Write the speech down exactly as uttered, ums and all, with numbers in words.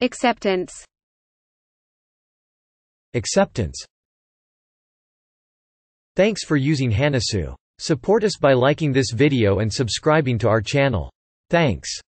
Acceptance. Acceptance. Thanks for using Hanasu. Support us by liking this video and subscribing to our channel. Thanks.